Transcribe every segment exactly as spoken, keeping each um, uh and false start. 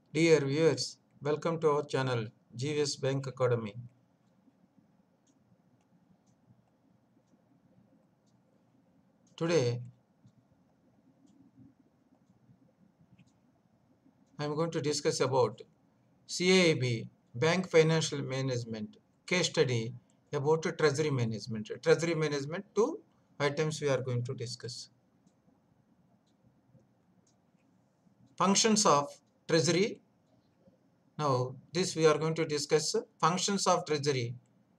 Dear viewers, welcome to our channel G V S Bank Academy. Today I am going to discuss about C A I B Bank Financial Management case study about treasury management. Treasury management, two items we are going to discuss. Functions of treasury. Now this we are going to discuss functions of treasury.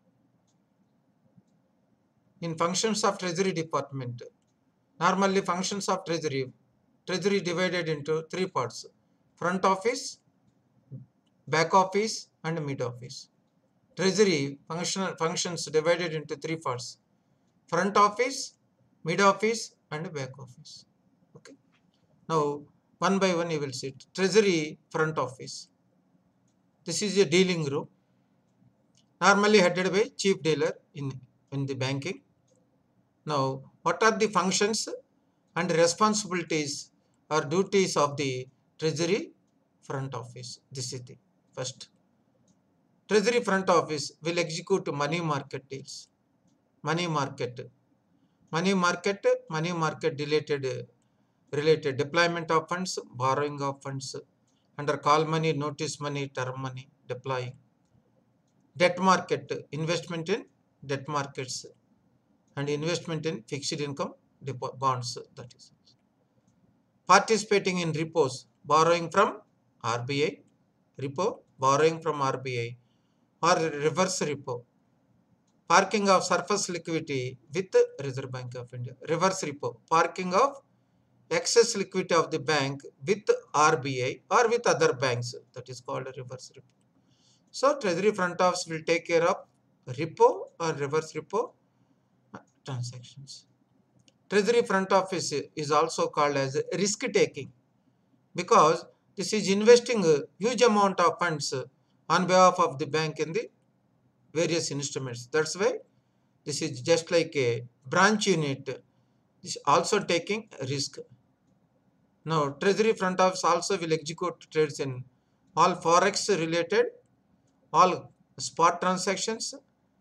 In functions of treasury department, normally functions of treasury, treasury divided into three parts: front office, back office and mid office. Treasury functional functions divided into three parts: front office, mid office and back office. Okay. Now one by one you will see. Treasury front office. This is a dealing room, normally headed by chief dealer in, in the banking. Now what are the functions and responsibilities or duties of the treasury front office? This is the first. Treasury front office will execute money market deals. Money market. Money market, money market related, related deployment of funds, borrowing of funds, under call money, notice money, term money, deploying. Debt market, investment in debt markets and investment in fixed income bonds. That is participating in repos, borrowing from R B I, repo, borrowing from R B I or reverse repo. Parking of surplus liquidity with Reserve Bank of India. Reverse repo. Parking of excess liquidity of the bank with R B I or with other banks. That is called a reverse repo. So Treasury front office will take care of repo or reverse repo transactions. Treasury front office is also called as risk taking, because this is investing a huge amount of funds on behalf of the bank in the various instruments. That's why this is just like a branch unit. This also taking risk. Now, Treasury front office also will execute trades in all forex related, all spot transactions,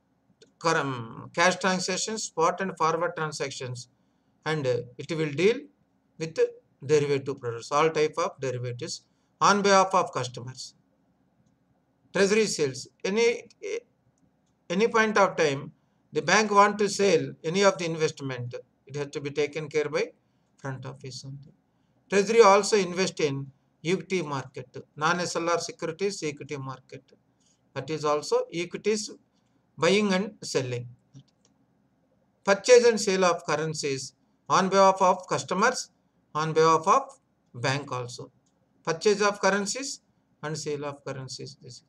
cash transactions, spot and forward transactions, and it will deal with derivative products, all type of derivatives on behalf of customers. Treasury sales. Any any point of time, the bank want to sell any of the investment, it has to be taken care by front office only. Treasury also invest in equity market, non-S L R securities, equity market. That is also equities buying and selling. Purchase and sale of currencies on behalf of customers, on behalf of bank also. Purchase of currencies and sale of currencies. This.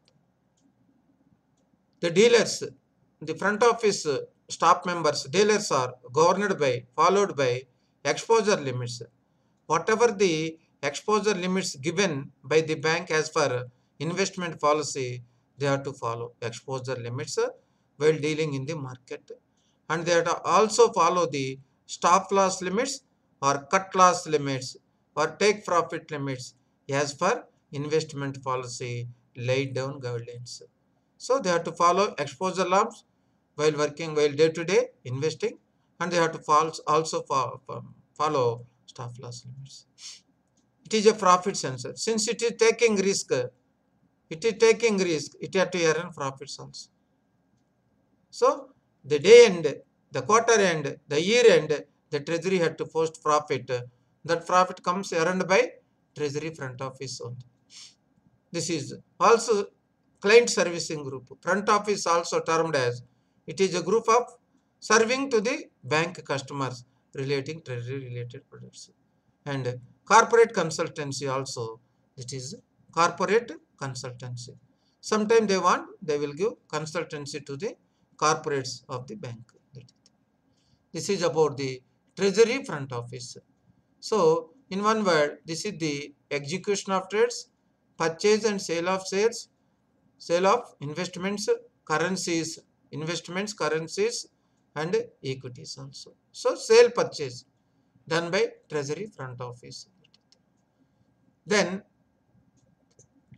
The dealers, the front office staff members, dealers are governed by, followed by exposure limits. Whatever the exposure limits given by the bank as per investment policy, they have to follow exposure limits while dealing in the market. And they have to also follow the stop loss limits or cut loss limits or take profit limits as per investment policy laid down guidelines. So they have to follow exposure limits while working, while day to day investing, and they have to follow, also follow stop loss limits. It is a profit center. Since it is taking risk, it is taking risk, it has to earn profits also. So the day end, the quarter end, the year end, the treasury had to post profit. That profit comes earned by treasury front office only. This is also client servicing group. Front office also termed as, it is a group of serving to the bank customers relating treasury related products. And corporate consultancy also, it is corporate consultancy. Sometimes they want, they will give consultancy to the corporates of the bank. This is about the treasury front office. So in one word, this is the execution of trades, purchase and sale of shares, sale of investments, currencies, investments, currencies and equities also. So sale purchase done by treasury front office. Then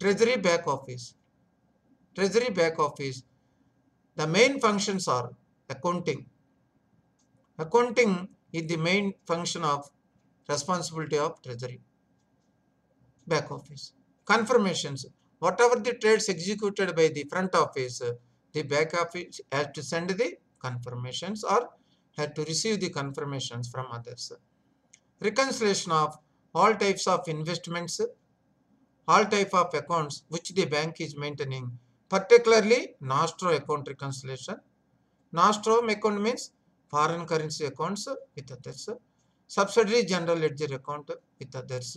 Treasury back office. Treasury back office. The main functions are accounting. Accounting is the main function of responsibility of Treasury back office. Confirmations. Whatever the trades executed by the front office, the back office has to send the confirmations or had to receive the confirmations from others. Reconciliation of all types of investments, all type of accounts which the bank is maintaining, particularly nostro account reconciliation. Nostro account means foreign currency accounts with others, subsidiary general ledger account with others.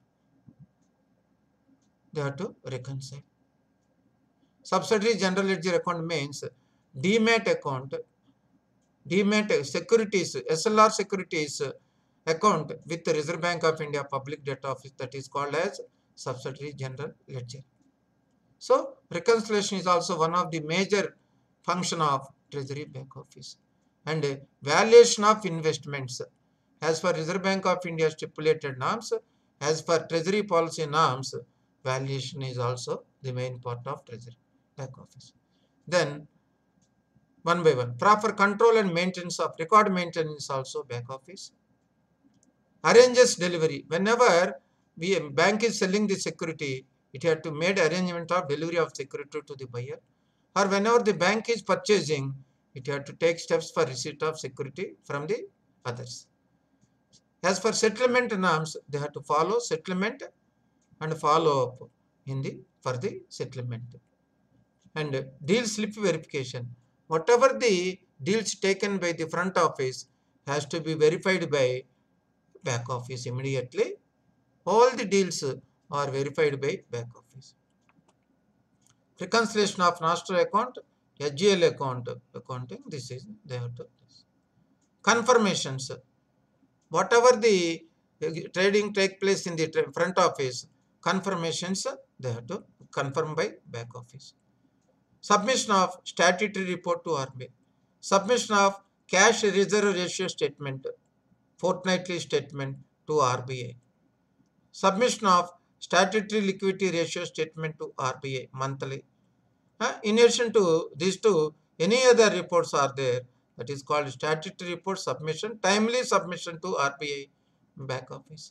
They have to reconcile. Subsidiary general ledger account means demat account, demat securities, S L R securities account with the Reserve Bank of India public debt office, that is called as subsidiary general ledger. So reconciliation is also one of the major function of Treasury back office. And valuation of investments as per Reserve Bank of India stipulated norms, as per Treasury policy norms, valuation is also the main part of Treasury back office. Then one by one, proper control and maintenance of record maintenance also back office. Arranges delivery. Whenever we bank is selling the security, it had to make arrangement of delivery of security to the buyer. Or whenever the bank is purchasing, it had to take steps for receipt of security from the others. As for settlement norms, they have to follow settlement and follow up in the for the settlement. And deal slip verification. Whatever the deals taken by the front office has to be verified by back office immediately. All the deals are verified by back office. Reconciliation of nostro account, H G L account accounting, this is they have to. Confirmations. Whatever the trading take place in the front office, confirmations they have to confirm by back office. Submission of statutory report to R B I. Submission of cash reserve ratio statement, fortnightly statement to R B I. Submission of statutory liquidity ratio statement to R B I monthly. Uh, in addition to these two, any other reports are there. That is called statutory report submission, timely submission to R B I back office.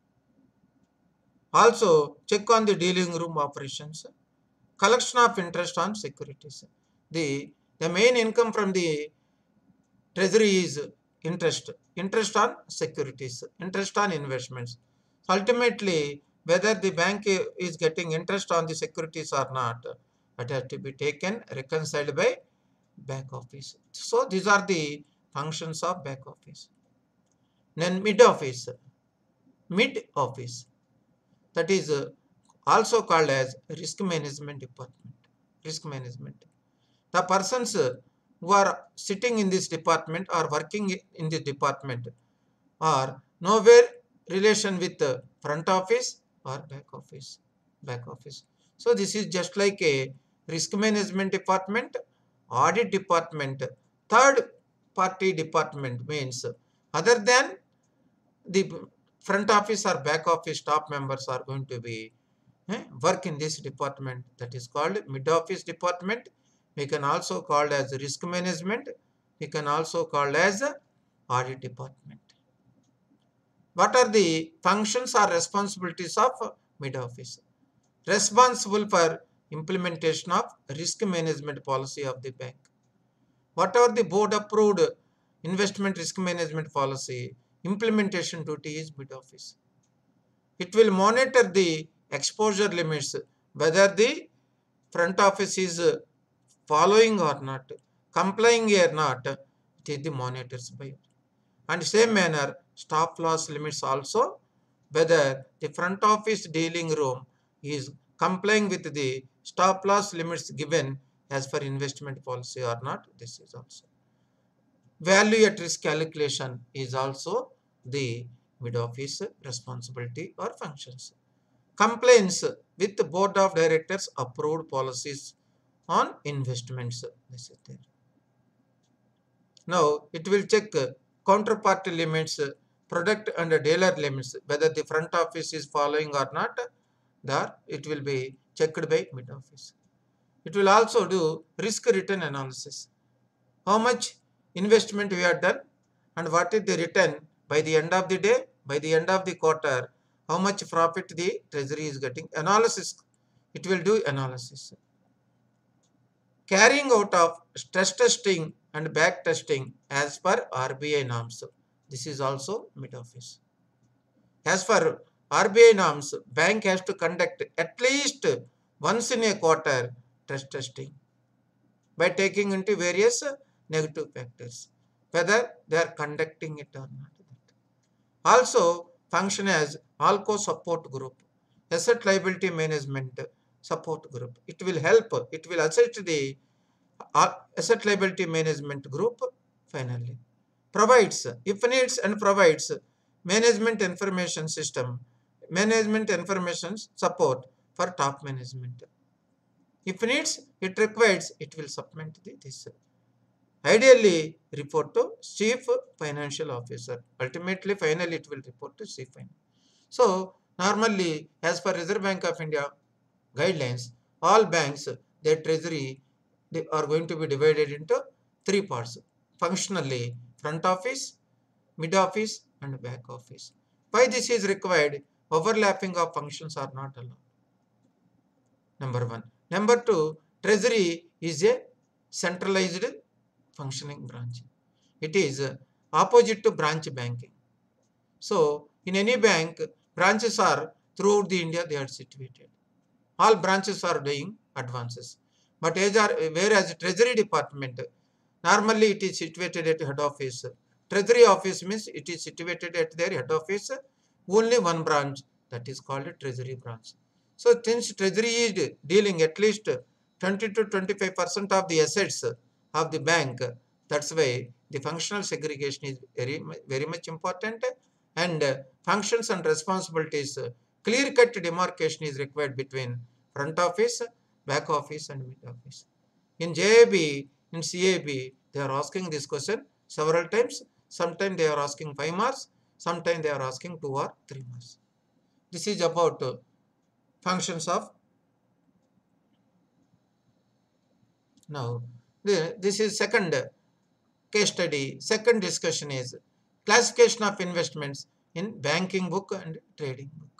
Also, check on the dealing room operations. Collection of interest on securities. The, the main income from the treasury is interest. Interest on securities. Interest on investments. Ultimately, whether the bank is getting interest on the securities or not, it has to be taken, reconciled by back office. So these are the functions of back office. Then mid office. Mid office. That is also called as risk management department. Risk management. The persons who are sitting in this department or working in this department are nowhere relation with the front office or back office. Back office. So this is just like a risk management department, audit department, third party department means other than the front office or back office staff members are going to be eh, work in this department, that is called mid office department. We can also call as risk management. We can also call as audit department. What are the functions or responsibilities of mid office? Responsible for implementation of risk management policy of the bank. Whatever the board approved investment risk management policy, implementation duty is mid office. It will monitor the exposure limits, whether the front office is following or not, complying or not, it is the monitors by. And same manner, stop loss limits also, whether the front office dealing room is complying with the stop loss limits given as per investment policy or not, this is also. Value at risk calculation is also the mid office responsibility or functions. Compliance with the board of directors approved policies on investments. This is there. Now it will check counterparty limits, product and dealer limits, whether the front office is following or not. There it will be checked by mid office. It will also do risk return analysis. How much investment we have done and what is the return by the end of the day, by the end of the quarter, how much profit the treasury is getting. Analysis, it will do analysis. Carrying out of stress testing and back testing as per R B I norms. This is also mid office. As for R B I norms, bank has to conduct at least once in a quarter stress testing by taking into various negative factors, whether they are conducting it or not. Also function as ALCO support group, asset liability management support group. It will help, it will assist the asset liability management group finally. Provides, if needs and provides management information system, management information support for top management. If needs, it requires, it will supplement this. Ideally, report to Chief Financial Officer. Ultimately, finally, it will report to Chief Financial. So, normally, as per Reserve Bank of India guidelines, all banks, their treasury, they are going to be divided into three parts. Functionally, front office, mid office, and back office. Why this is required? Overlapping of functions are not allowed. Number one. Number two, treasury is a centralized functioning branch. It is opposite to branch banking. So, in any bank, branches are throughout the India, they are situated. All branches are doing advances. But whereas treasury department, normally it is situated at head office. Treasury office means it is situated at their head office, only one branch, that is called a treasury branch. So since treasury is dealing at least twenty to twenty-five percent of the assets of the bank, that's why the functional segregation is very, very much important, and functions and responsibilities, clear-cut demarcation is required between front office, back office and mid office. In J A B, in C A B, they are asking this question several times. Sometimes they are asking five marks, sometimes they are asking two or three marks. This is about uh, functions of. Now, the, this is second case study. Second discussion is classification of investments in banking book and trading book.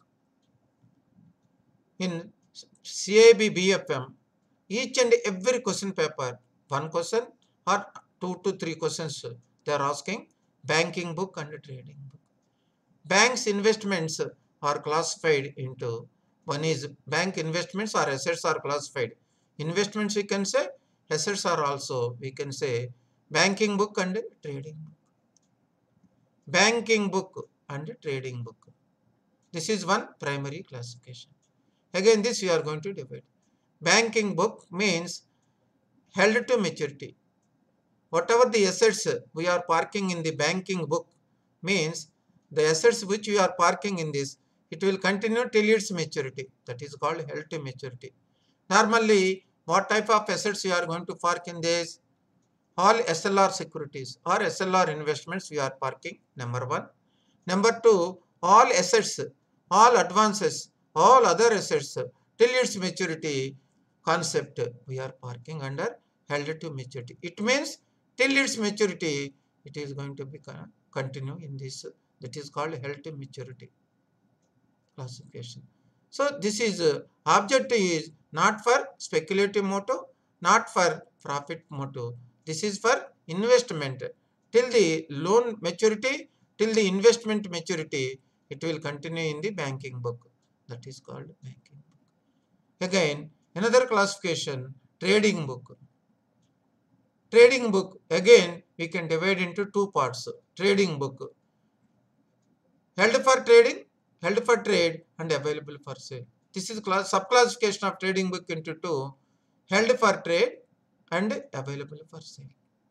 In C A B B F M, each and every question paper, one question or two to three questions, they are asking banking book and trading book. Banks investments are classified into, one is bank investments or assets are classified. Investments we can say, assets are also, we can say banking book and trading book. Banking book and trading book. This is one primary classification. Again, this we are going to divide. Banking book means held to maturity. Whatever the assets we are parking in the banking book means the assets which we are parking in this, it will continue till its maturity. That is called held to maturity. Normally, what type of assets we are going to park in this? All S L R securities or S L R investments we are parking, number one. Number two, all assets, all advances, all other assets till its maturity concept we are parking under held to maturity. It means till its maturity, it is going to be continue in this, that is called held to maturity classification. So this is uh, objective is not for speculative motive, not for profit motive. This is for investment. Till the loan maturity, till the investment maturity, it will continue in the banking book. That is called banking book. Again, another classification, trading book. Trading book, again, we can divide into two parts. Trading book, held for trading, held for trade and available for sale. This is class, subclassification of trading book into two, held for trade and available for sale.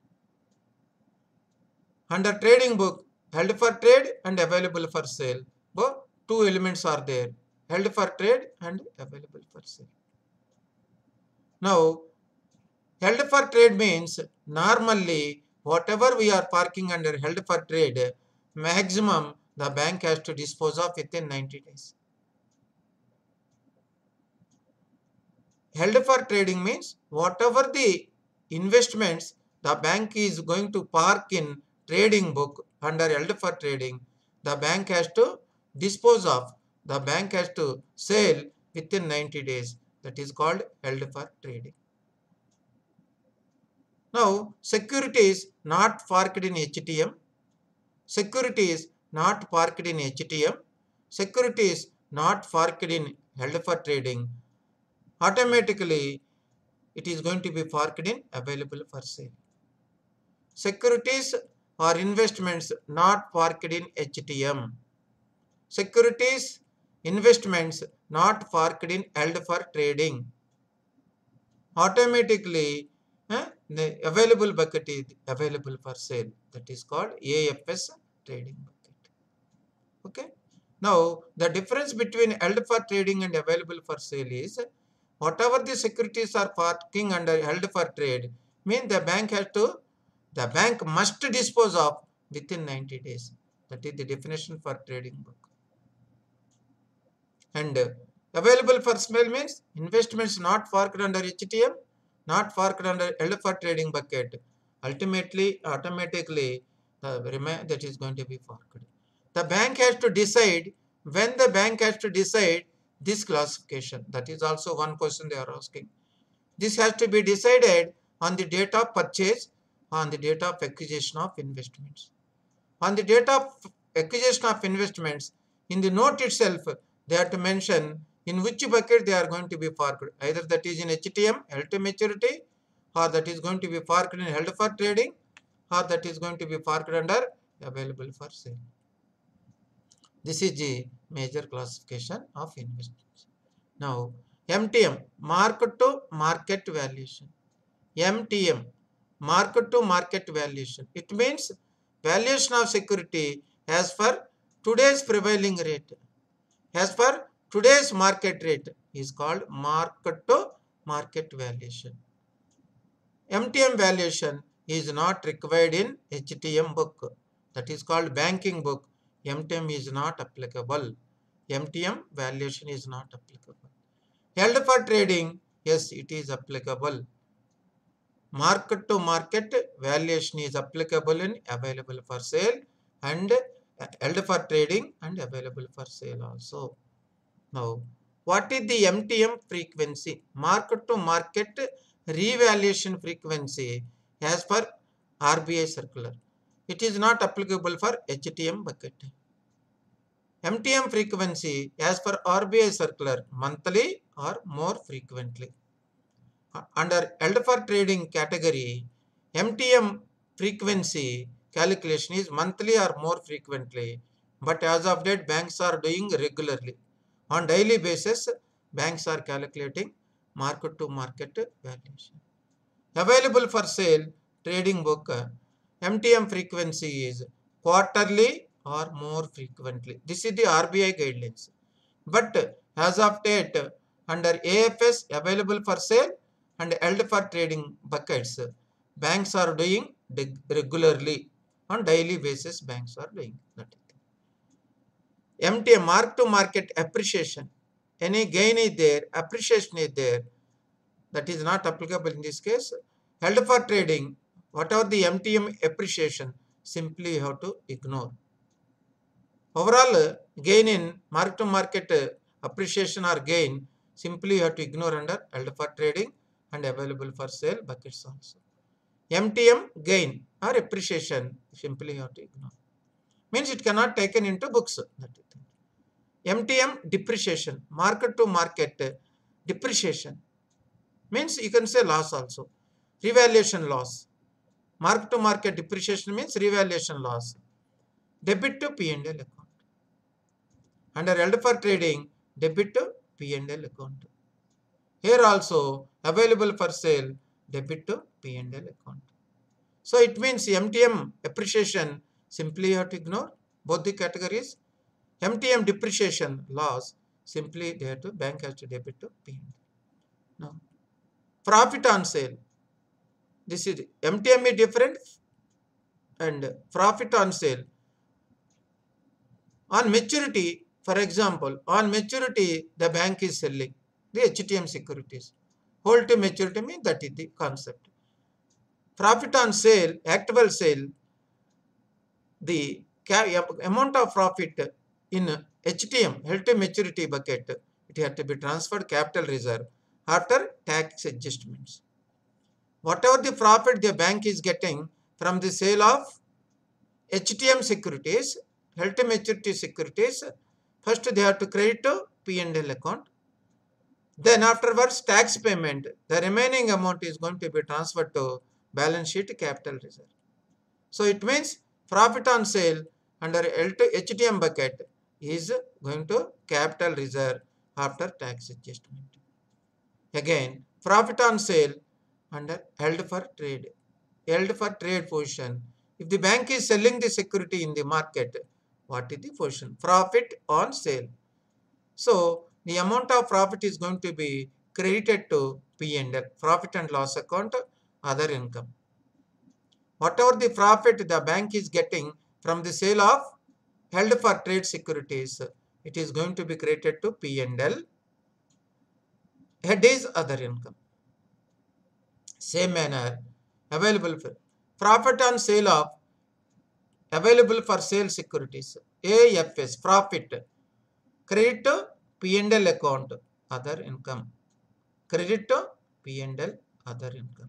Under trading book, held for trade and available for sale, both two elements are there, held for trade and available for sale. Now, held for trade means normally whatever we are parking under held for trade, maximum the bank has to dispose of within ninety days. held for trading means whatever the investments the bank is going to park in trading book under held for trading, the bank has to dispose of, the bank has to sell within ninety days. That is called held for trading. Now, securities not parked in H T M, securities not parked in H T M, securities not parked in held for trading, automatically it is going to be parked in available for sale. Securities or investments not parked in H T M. Securities, investments not parked in held for trading. Automatically, eh, the available bucket is available for sale. That is called A F S trading bucket. Okay. Now, the difference between held for trading and available for sale is whatever the securities are parking under held for trade, means the bank has to, the bank must dispose of within ninety days. That is the definition for trading book. And uh, available for sale means investments not parked under H T M, not parked under held for trading bucket. Ultimately, automatically, uh, that is going to be parked. The bank has to decide, when the bank has to decide this classification. That is also one question they are asking. This has to be decided on the date of purchase, on the date of acquisition of investments. On the date of acquisition of investments, in the note itself, they have to mention in which bucket they are going to be parked. Either that is in H T M, held to maturity, or that is going to be parked in held for trading, or that is going to be parked under available for sale. This is the major classification of investments. Now, M T M, market to market valuation. M T M, market to market valuation. It means valuation of security as per today's prevailing rate, as per today's market rate, is called market to market valuation. M T M valuation is not required in H T M book. That is called banking book. M T M is not applicable. M T M valuation is not applicable. Held for trading, yes, it is applicable. Market to market valuation is applicable in available for sale and held for trading and available for sale also. Now, what is the M T M frequency? Market to market revaluation frequency as per R B I circular. It is not applicable for H T M bucket. M T M frequency as per R B I circular, monthly or more frequently. Under held for trading category, M T M frequency calculation is monthly or more frequently, but as of date banks are doing regularly. On daily basis, banks are calculating market to market valuation. Available for sale trading book, M T M frequency is quarterly or more frequently. This is the R B I guidelines. But as of date, under A F S available for sale and held for trading buckets, banks are doing regularly. On daily basis, banks are doing that. M T M, mark to market appreciation. Any gain is there, appreciation is there. That is not applicable in this case. Held for trading, whatever the M T M appreciation, simply you have to ignore. Overall gain in mark to market appreciation or gain, simply you have to ignore under held for trading and available for sale buckets also. M T M gain or appreciation, simply you have to ignore. Means it cannot taken into books. M T M depreciation, market to market depreciation, means you can say loss also. Revaluation loss. Mark to market depreciation means revaluation loss. Debit to P and L account. Under held for trading, debit to P and L account. Here also available for sale, debit to P and L account. So it means M T M appreciation, simply you have to ignore both the categories. M T M depreciation loss, simply they have to, bank has to debit to P and L. Now, profit on sale. This is M T M is different and profit on sale. On maturity, for example, on maturity, the bank is selling the H T M securities. hold to maturity means that is the concept. Profit on sale, actual sale, the amount of profit in H T M, held to maturity bucket, it had to be transferred capital reserve after tax adjustments. Whatever the profit the bank is getting from the sale of H T M securities, held to maturity securities, first they have to credit to P and L account. Then afterwards tax payment, the remaining amount is going to be transferred to balance sheet capital reserve. So it means profit on sale under H T M bucket is going to capital reserve after tax adjustment. Again, profit on sale under held for trade. Held for trade position. If the bank is selling the security in the market, what is the position? Profit on sale. So the amount of profit is going to be credited to P and L, profit and loss account, other income. Whatever the profit the bank is getting from the sale of held for trade securities, it is going to be credited to P and L. Head is other income. Same manner, available for profit on sale of available for sale securities, A F S, profit, credit to P and L account, other income, credit to P and L, other income.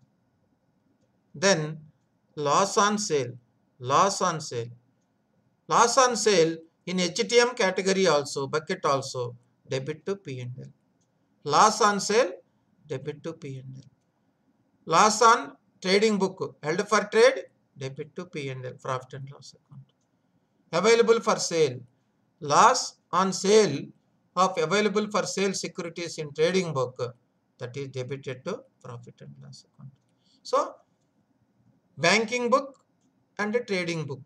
Then loss on sale, loss on sale, loss on sale in H T M category also, bucket also, debit to P and L. Loss on sale, debit to P and L. Loss on trading book, held for trade, debit to P and L, profit and loss account. Available for sale, loss on sale of available for sale securities in trading book, that is debited to profit and loss account. So, banking book and a trading book.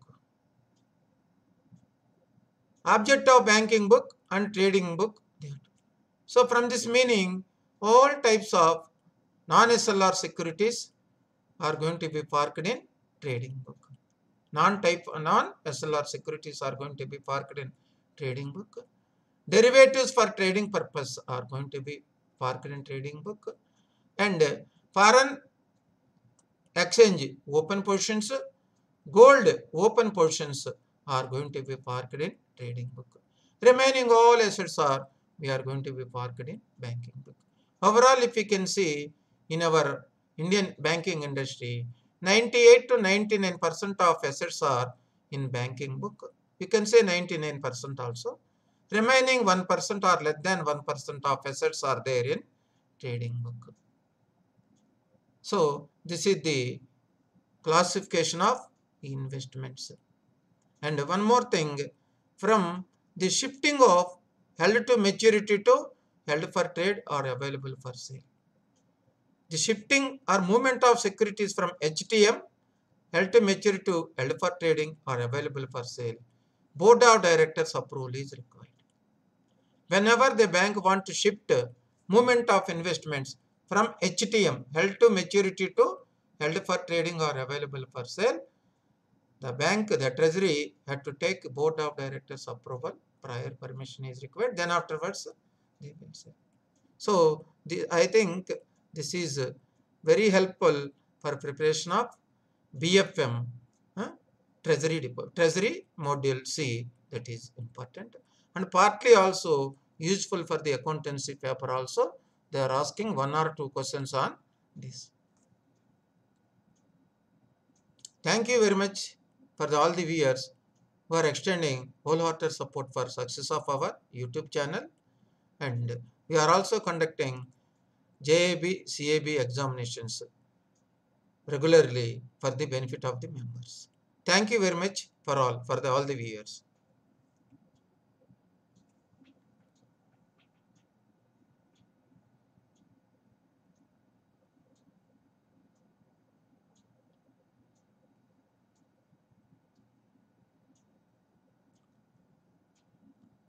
Object of banking book and trading book. So, from this meaning, all types of non-S L R securities are going to be parked in trading book. Non-type, non-S L R securities are going to be parked in trading book. Derivatives for trading purpose are going to be parked in trading book. And foreign exchange open positions, gold open positions are going to be parked in trading book. Remaining all assets are, we are going to be parked in banking book. Overall, if you can see in our Indian banking industry, ninety-eight to ninety-nine percent of assets are in banking book. You can say ninety-nine percent also. Remaining one percent or less than one percent of assets are there in trading book. So, this is the classification of investments. And one more thing, from the shifting of held to maturity to held for trade or available for sale. The shifting or movement of securities from H T M, held to maturity to held for trading or available for sale, board of directors approval is required. Whenever the bank wants to shift movement of investments from H T M, held to maturity to held for trading or available for sale, the bank, the treasury had to take board of directors approval, prior permission is required, then afterwards they will sell. So, the, I think this is very helpful for preparation of B F M, huh? Treasury Depot, Treasury Module C, that is important, and partly also useful for the accountancy paper also. They are asking one or two questions on this. Thank you very much for the, all the viewers who are extending wholehearted support for success of our YouTube channel, and we are also conducting J A B, C A B examinations regularly for the benefit of the members. Thank you very much for all, for the, all the viewers.